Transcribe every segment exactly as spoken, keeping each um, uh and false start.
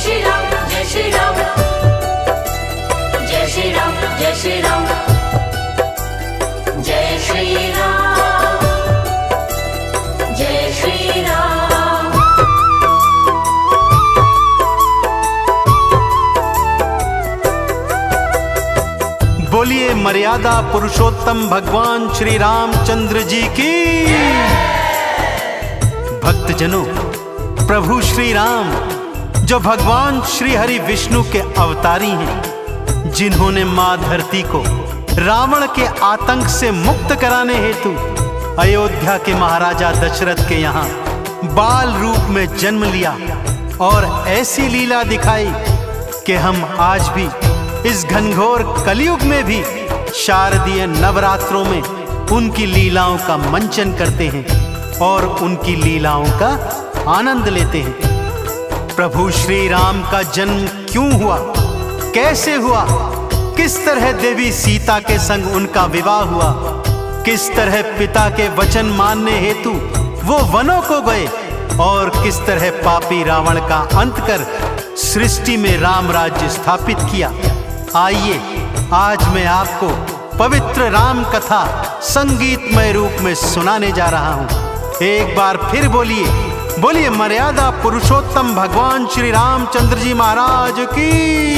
श्री राम जय श्री राम जय श्री राम जय श्री राम जय श्री राम जय श्री राम। बोलिए मर्यादा पुरुषोत्तम भगवान श्री रामचंद्र जी की। भक्तजनों, प्रभु श्री राम जो भगवान श्री हरि विष्णु के अवतारी हैं, जिन्होंने मां धरती को रावण के आतंक से मुक्त कराने हेतु अयोध्या के महाराजा दशरथ के यहाँ बाल रूप में जन्म लिया और ऐसी लीला दिखाई कि हम आज भी इस घनघोर कलयुग में भी शारदीय नवरात्रों में उनकी लीलाओं का मंचन करते हैं और उनकी लीलाओं का आनंद लेते हैं। प्रभु श्री राम का जन्म क्यों हुआ, कैसे हुआ, किस तरह देवी सीता के संग उनका विवाह हुआ, किस तरह पिता के वचन मानने हेतु वो वनों को गए और किस तरह पापी रावण का अंत कर सृष्टि में राम राज्य स्थापित किया। आइए आज मैं आपको पवित्र राम कथा संगीतमय रूप में सुनाने जा रहा हूं। एक बार फिर बोलिए, बोलिए मर्यादा पुरुषोत्तम भगवान श्री रामचंद्र जी महाराज की।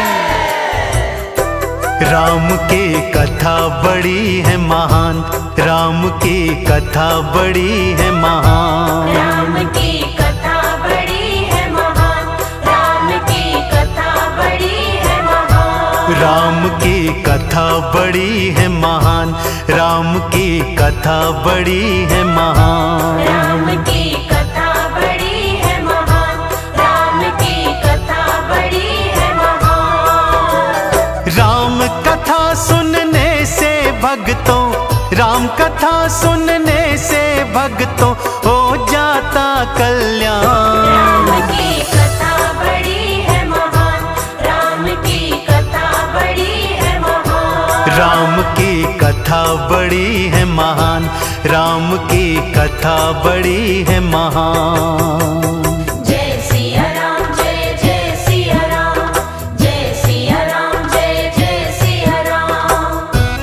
राम की कथा बड़ी है महान, राम की कथा बड़ी है महान, राम की कथा बड़ी है महान, राम की कथा बड़ी है महान, राम की कथा बड़ी है महान, राम की कथा बड़ी है महान, राम की कथा बड़ी है महान, राम की कथा बड़ी है महान। राम कथा सुनने से भक्तों, राम कथा सुनने से भक्तों हो जाता कल्याण। राम की कथा बड़ी है महान, राम की कथा बड़ी है महान, राम की कथा बड़ी है महान, राम की कथा बड़ी है महान। जय सिया राम जय जय सिया राम, जय सिया राम जय जय सिया राम।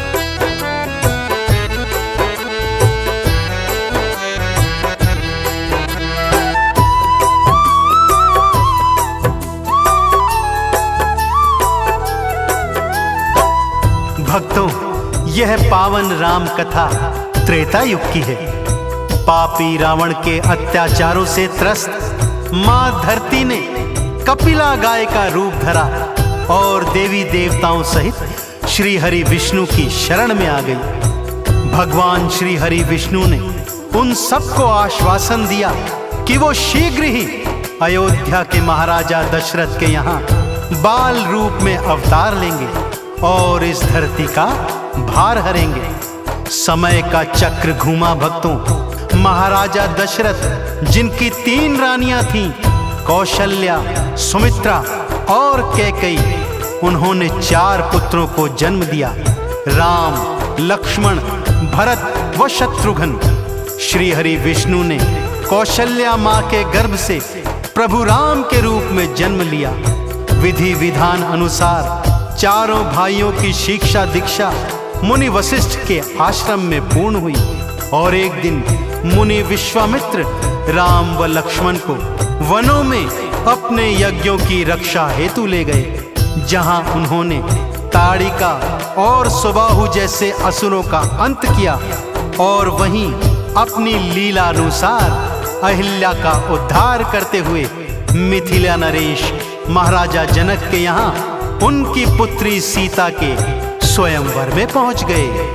भक्तों, यह पावन राम कथा त्रेता युग की है। पापी रावण के अत्याचारों से त्रस्त मां धरती ने कपिला गाय का रूप धरा और देवी देवताओं सहित श्री हरि विष्णु की शरण में आ गई। भगवान श्री हरि विष्णु ने उन सबको आश्वासन दिया कि वो शीघ्र ही अयोध्या के महाराजा दशरथ के यहाँ बाल रूप में अवतार लेंगे और इस धरती का भार हरेंगे। समय का चक्र घूमा भक्तों। महाराजा दशरथ, जिनकी तीन रानियां थीं, कौशल्या, सुमित्रा और कैकेयी, उन्होंने चार पुत्रों को जन्म दिया, राम, लक्ष्मण, भरत व शत्रुघ्न। श्री हरि विष्णु ने कौशल्या मां के गर्भ से प्रभु राम के रूप में जन्म लिया। विधि विधान अनुसार चारों भाइयों की शिक्षा दीक्षा मुनि वशिष्ठ के आश्रम में पूर्ण हुई और एक दिन मुनि विश्वामित्र राम व लक्ष्मण को वनों में अपने यज्ञों की रक्षा हेतु ले गए, जहां उन्होंने ताड़िका और सुबाहु जैसे असुरों का अंत किया और वहीं अपनी लीला अनुसार अहिल्या का उद्धार करते हुए मिथिला नरेश महाराजा जनक के यहाँ उनकी पुत्री सीता के स्वयंवर में पहुंच गए।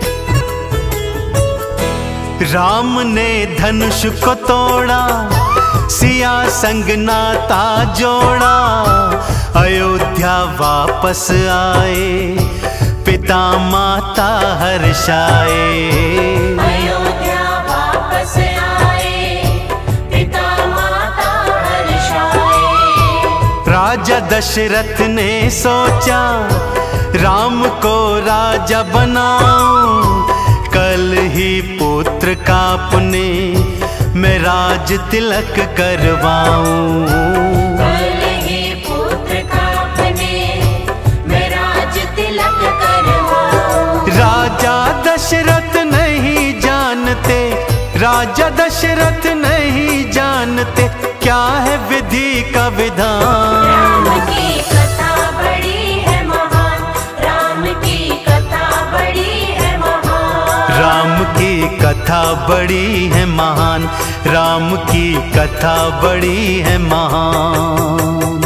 राम ने धनुष को तोड़ा, सिया संग नाता जोड़ा, अयोध्या वापस आए, पिता माता हर्षाए। अयोध्या वापस आए, पिता माता हर्षाए। राजा दशरथ ने सोचा, राम को राजा बनाऊं, कल ही पुत्र का पुने मैं राज तिलक करवाऊं। कल ही पुत्र राजा दशरथ नहीं जानते क्या है विधि का विधान। राम की कथा बड़ी है महान, राम की कथा बड़ी है महान। राम की कथा बड़ी है महान, राम की कथा बड़ी है महान।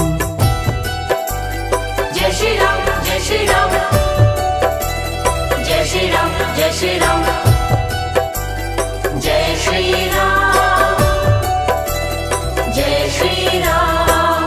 जय श्री राम जय श्री राम, जय श्री राम जय श्री राम, जय श्री राम जय श्री राम।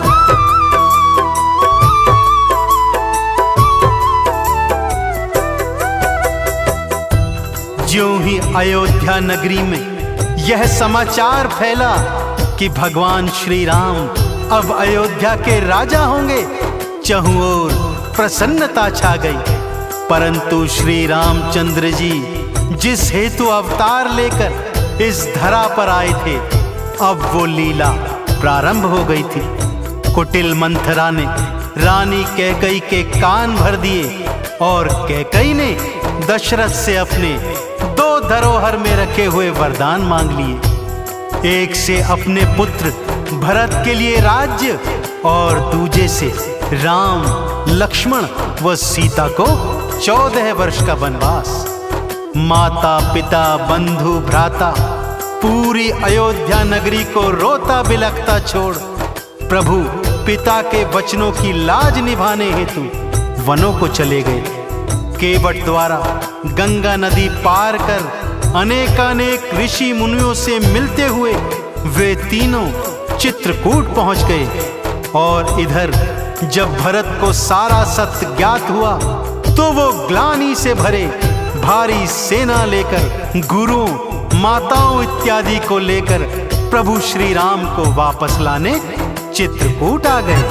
ज्यों ही अयोध्या नगरी में यह समाचार फैला कि भगवान श्री राम अब अयोध्या के राजा होंगे, चहुं ओर प्रसन्नता छा गई। परंतु श्री रामचंद्र जी जिस हेतु अवतार लेकर इस धरा पर आए थे, अब वो लीला प्रारंभ हो गई थी। कुटिल मंथरा ने रानी कैकई के कान भर दिए और कैकई ने दशरथ से अपने दो धरोहर में रखे हुए वरदान मांग लिए। एक से अपने पुत्र भरत के लिए राज्य और दूजे से राम, लक्ष्मण व सीता को चौदह वर्ष का वनवास। माता पिता बंधु भ्राता पूरी अयोध्या नगरी को रोता बिलखता छोड़ प्रभु पिता के वचनों की लाज निभाने हेतु वनों को चले गए। केवट द्वारा गंगा नदी पार कर अनेकानेक ऋषि मुनियों से मिलते हुए वे तीनों चित्रकूट पहुंच गए। और इधर जब भरत को सारा सत्य ज्ञात हुआ तो वो ग्लानि से भरे भारी सेना लेकर गुरुओं, माताओं इत्यादि को लेकर प्रभु श्री राम को वापस लाने चित्रकूट आ गए।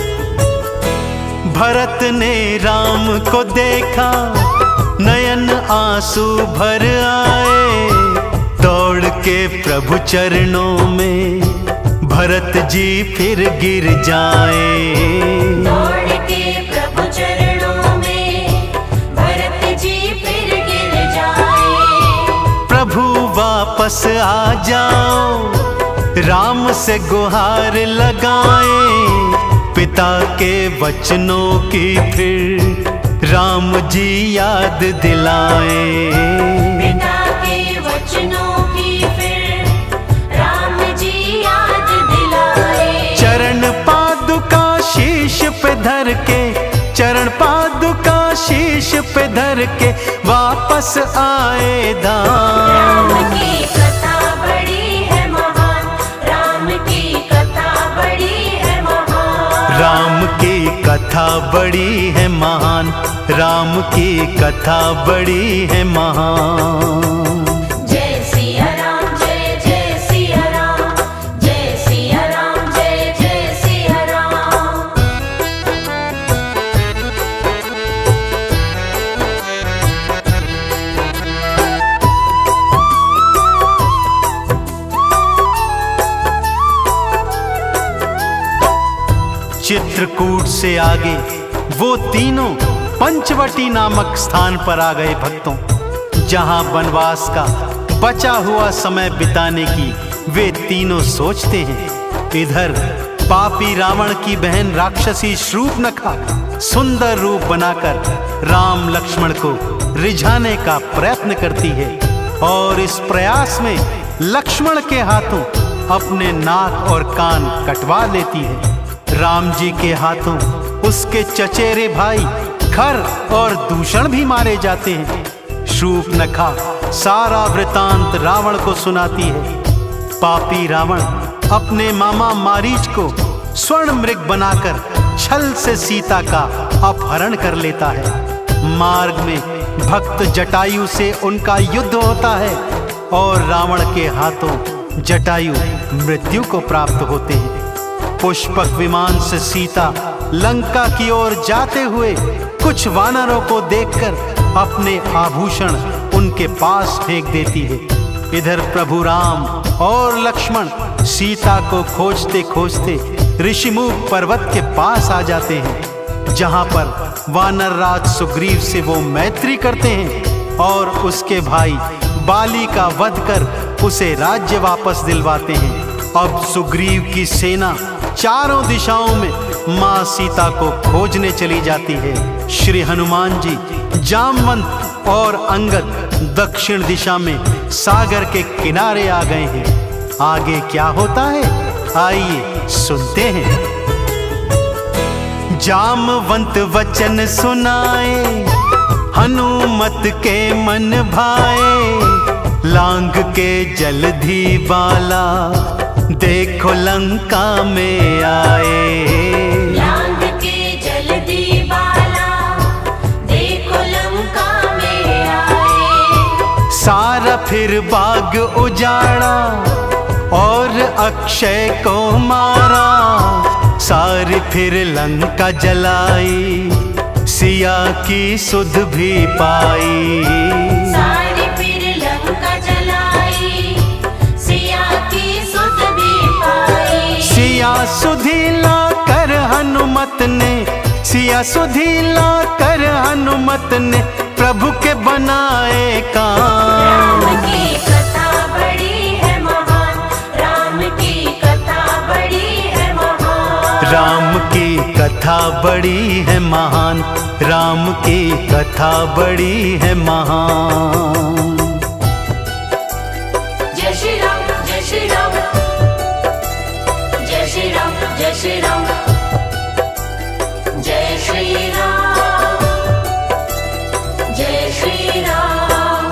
भरत ने राम को देखा, नयन आंसू भर आए, दौड़ के प्रभु चरणों में भरत जी फिर गिर जाए। दौड़ के प्रभु चरणों में भरत जी फिर गिर जाए। प्रभु वापस आ जाओ, राम से गुहार लगाए, पिता के वचनों की फिर राम जी याद दिलाए। पिता के वचनों की फिर राम जी याद दिलाए। चरण पादुका शीश पे धर के, चरण पादुका शीश पे धर के वापस आए धाम। राम की कथा बड़ी है महान, राम की कथा बड़ी है महान। राम की कथा बड़ी है महान, राम की कथा बड़ी है महान। जय सिया राम जय जय सिया राम, जय सिया राम जय जय सिया राम। चित्रकूट से आगे वो तीनों पंचवटी नामक स्थान पर आ गए भक्तों, जहां वनवास का बचा हुआ समय बिताने की वे तीनों सोचते हैं। इधर पापी रावण की बहन राक्षसी शूर्पणखा सुंदर रूप बनाकर राम लक्ष्मण को रिझाने का प्रयत्न करती है और इस प्रयास में लक्ष्मण के हाथों अपने नाक और कान कटवा लेती है। राम जी के हाथों उसके चचेरे भाई खर और दूषण भी मारे जाते हैं। शूर्पणखा सारा वृतांत रावण को सुनाती है। पापी रावण अपने मामा मारीच को स्वर्ण मृग बनाकर छल से सीता का अपहरण कर लेता है। मार्ग में भक्त जटायु से उनका युद्ध होता है और रावण के हाथों जटायु मृत्यु को प्राप्त होते हैं। पुष्पक विमान से सीता लंका की ओर जाते हुए कुछ वानरों को देखकर अपने आभूषण उनके पास फेंक देती है। इधर प्रभु राम और लक्ष्मण सीता को खोजते खोजते ऋषिमुख पर्वत के पास आ जाते हैं, जहां पर वानर राज सुग्रीव से वो मैत्री करते हैं और उसके भाई बाली का वध कर उसे राज्य वापस दिलवाते हैं। अब सुग्रीव की सेना चारों दिशाओं में मां सीता को खोजने चली जाती है। श्री हनुमान जी, जामवंत और अंगद दक्षिण दिशा में सागर के किनारे आ गए हैं। आगे क्या होता है, आइए सुनते हैं। जामवंत वचन सुनाए, हनुमत के मन भाए। लांग के जलधि बाला, देखो लंका में आए। लांग के जलधि बाला, देखो लंका में आए। सारा फिर बाग उजाड़ा और अक्षय को मारा। सारी फिर लंका जलाई, सिया की सुध भी पाई। सारी फिर लंका जलाई, सिया की सुध भी पाई। सिया सुधीला कर हनुमत ने, सिया सुधीला कर हनुमत ने प्रभु के बनाए काम। राम की कथा बड़ी है महान, राम की कथा बड़ी है महान। राम की कथा बड़ी है महान, राम की कथा बड़ी है महान। जय श्री राम, जय श्री राम, जय श्री राम, जय श्री राम, जय श्री राम, जय श्री राम।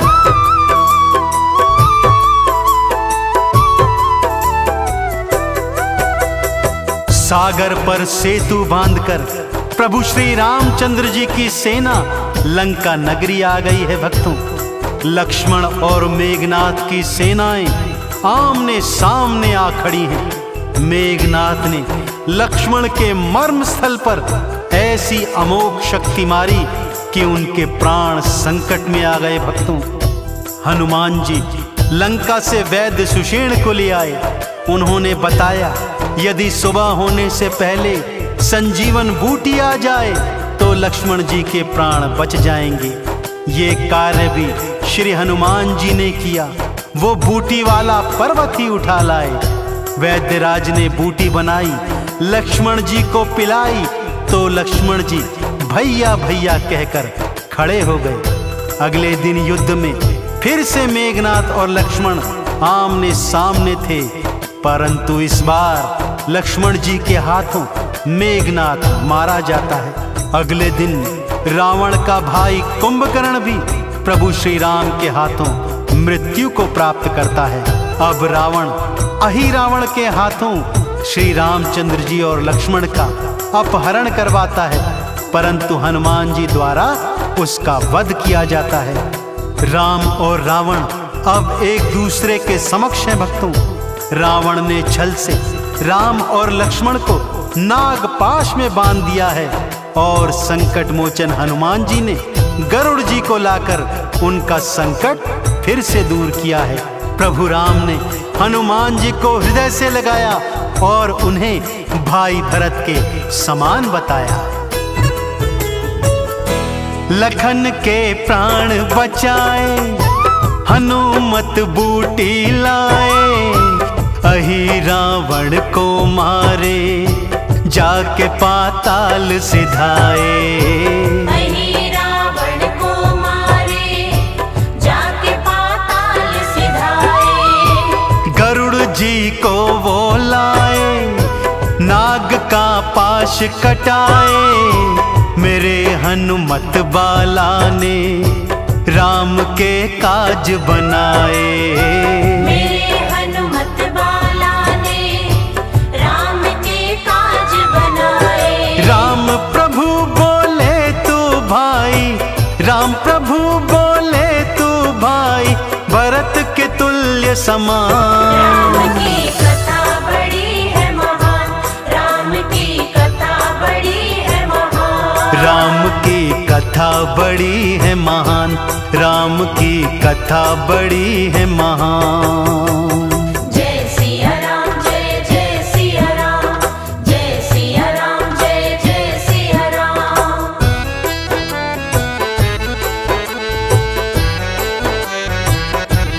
सागर पर सेतु बांधकर प्रभु श्री रामचंद्र जी की सेना लंका नगरी आ गई है। भक्तों, लक्ष्मण और मेघनाथ की सेनाएं आमने सामने आ खड़ी हैं। मेघनाथ ने लक्ष्मण के मर्म स्थल पर ऐसी अमोघ शक्ति मारी कि उनके प्राण संकट में आ गए। भक्तों, हनुमान जी लंका से वैद्य सुषेण को ले आए। उन्होंने बताया, यदि सुबह होने से पहले संजीवन बूटी आ जाए तो लक्ष्मण जी के प्राण बच जाएंगे। ये कार्य भी श्री हनुमान जी ने किया। वो बूटी वाला पर्वत ही उठा लाए। वैद्यराज ने बूटी बनाई, लक्ष्मण जी को पिलाई तो लक्ष्मण जी भैया भैया कहकर खड़े हो गए। अगले दिन युद्ध में फिर से मेघनाथ और लक्ष्मण आमने सामने थे, परंतु इस बार लक्ष्मण जी के हाथों मेघनाथ मारा जाता है। अगले दिन रावण का भाई कुंभकर्ण भी प्रभु श्री राम के हाथों मृत्यु को प्राप्त करता है। अब रावण अहि रावण के हाथों श्री रामचंद्र जी और लक्ष्मण का अपहरण करवाता है, परंतु हनुमान जी द्वारा उसका वध किया जाता है। राम और रावण अब एक दूसरे के समक्ष हैं। भक्तों, रावण ने छल से राम और लक्ष्मण को नागपाश में बांध दिया है और संकट मोचन हनुमान जी ने गरुड़ जी को लाकर उनका संकट फिर से दूर किया है। प्रभु राम ने हनुमान जी को हृदय से लगाया और उन्हें भाई भरत के समान बताया। लखन के प्राण बचाए, हनुमत बूटी लाए। अहि रावण को मारे, जाके पाताल सिधाए। अहि रावण को मारे, जाके पाताल सिधाए। गरुड़ जी को वो लाए, नाग का पाश कटाए। मेरे हनुमत बाला ने राम के काज बनाए। मेरे हनुमत बाला ने राम के काज बनाए। राम प्रभु बोले तू भाई, राम प्रभु बोले तू भाई, भरत के तुल्य समान। राम की कथा बड़ी है महान, राम की कथा बड़ी है महान। राम की कथा बड़ी है महान, राम की कथा बड़ी है महान। जय सिया राम, जय जय सिया राम, जय सिया राम, जय जय सिया राम।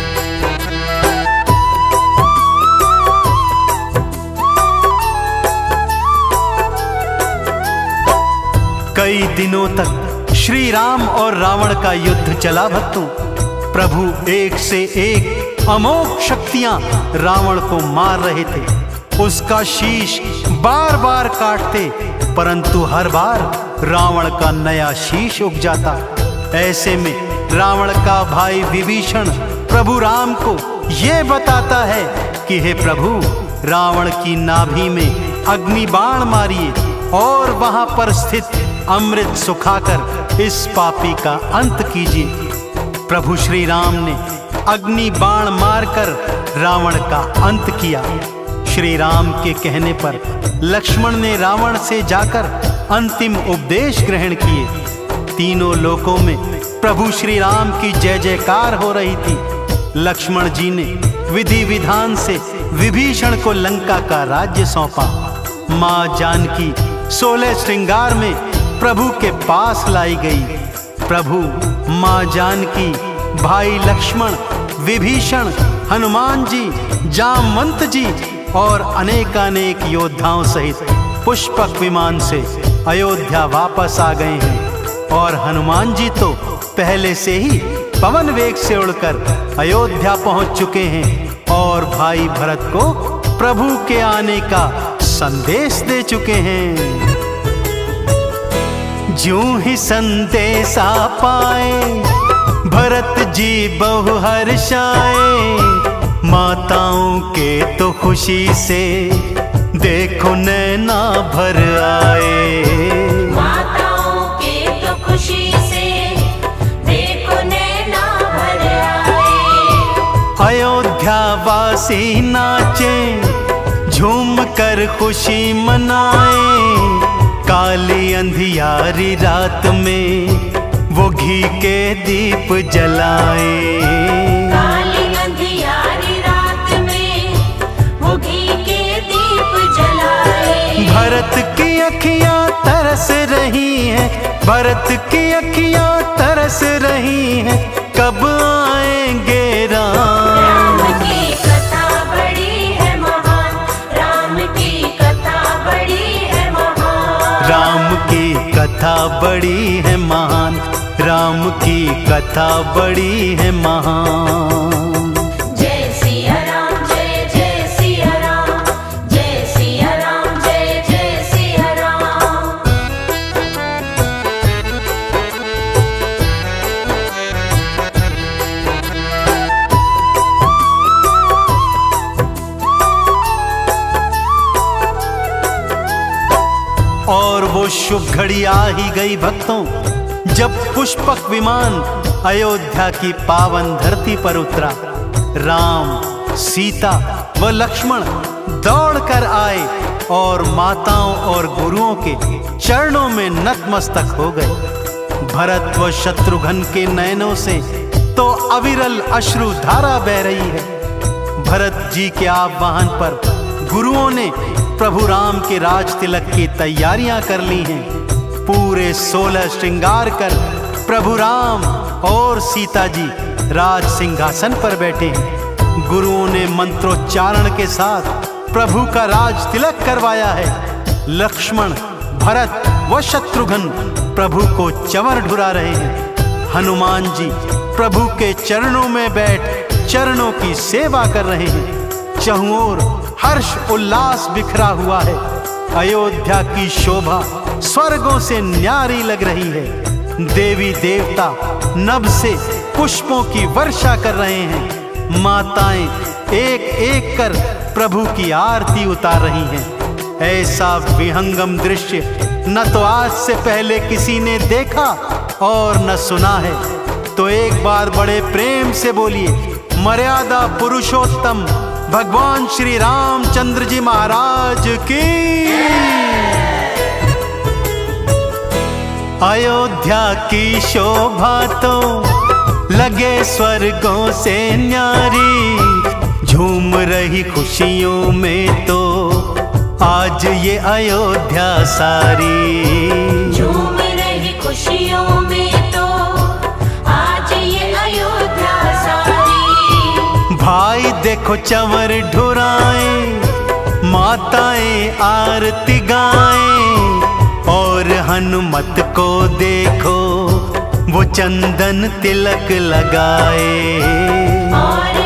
दिनों तक श्री राम और रावण का युद्ध चला भक्तों। प्रभु एक से एक अमोघ शक्तियां रावण को मार रहे थे। उसका शीश बार बार काटते, परंतु हर बार रावण का नया शीश उग जाता। ऐसे में रावण का भाई विभीषण प्रभु राम को यह बताता है कि हे प्रभु, रावण की नाभि में अग्नि बाण मारिए और वहां पर स्थित अमृत सुखाकर इस पापी का अंत कीजिए। प्रभु श्री राम ने अग्नि बाण मारकर रावण का अंत किया। श्री राम के कहने पर लक्ष्मण ने रावण से जाकर अंतिम उपदेश ग्रहण किए। तीनों लोकों में प्रभु श्री राम की जय जयकार हो रही थी। लक्ष्मण जी ने विधि विधान से विभीषण को लंका का राज्य सौंपा। मां जानकी सोलह श्रृंगार में प्रभु के पास लाई गई। प्रभु, मां जानकी, भाई लक्ष्मण, विभीषण, हनुमान जी, जामवंत जी और अनेकानेक योद्धाओं सहित पुष्पक विमान से अयोध्या वापस आ गए हैं। और हनुमान जी तो पहले से ही पवन वेग से उड़कर अयोध्या पहुंच चुके हैं और भाई भरत को प्रभु के आने का संदेश दे चुके हैं। ज्यों ही संदेशा पाए भरत जी बहु हर्षाए, माताओं के तो खुशी से देखो नैना भर आए। माताओं के तो खुशी से देखो नैना भर आए। अयोध्या वासी नाचे, झूम कर खुशी मनाए। काली अंधियारी रात में वो घी के दीप जलाए। काली अंधियारी रात में वो घी के दीप जलाए। भरत की अखियां तरस रही हैं, भरत की अखियां तरस रही हैं, कब आएंगे राम। राम की कथा बड़ी है महान, राम की कथा बड़ी है महान। राम की कथा बड़ी है महान, राम की कथा बड़ी है महान। जय सिया राम, जय जय सिया राम, जय सिया राम, जय जय सिया राम। और वो शुभ घड़ी आ ही गई भक्तों, जब पुष्पक विमान अयोध्या की पावन धरती पर उतरा। राम, सीता व लक्ष्मण दौड़कर आए और माताओं और गुरुओं के चरणों में नतमस्तक हो गए। भरत व शत्रुघ्न के नयनों से तो अविरल अश्रु धारा बह रही है। भरत जी के आवाहन पर गुरुओं ने प्रभु राम के राज तिलक की तैयारियां कर ली हैं। पूरे सोलह श्रृंगार कर प्रभु राम और सीता जी राज सिंहासन पर बैठे हैं। गुरुओं ने मंत्रोच्चारण के साथ प्रभु का राज तिलक करवाया है। लक्ष्मण, भरत व शत्रुघ्न प्रभु को चंवर ढुरा रहे हैं। हनुमान जी प्रभु के चरणों में बैठ चरणों की सेवा कर रहे हैं। चहुओर हर्ष उल्लास बिखरा हुआ है। अयोध्या की शोभा स्वर्गों से न्यारी लग रही है। देवी देवता नभ से पुष्पों की वर्षा कर रहे हैं। माताएं एक एक कर प्रभु की आरती उतार रही हैं। ऐसा विहंगम दृश्य न तो आज से पहले किसी ने देखा और न सुना है। तो एक बार बड़े प्रेम से बोलिए, मर्यादा पुरुषोत्तम भगवान श्री रामचंद्र जी महाराज की। अयोध्या की शोभा तो लगे स्वर्गों से न्यारी, झूम रही खुशियों में तो आज ये अयोध्या सारी। झूम रही खुशियों में तो आज ये अयोध्या सारी। भाई देखो चंवर ढुराए, माताएं आरती गाएं और हनुमत को देखो वो चंदन तिलक लगाए। और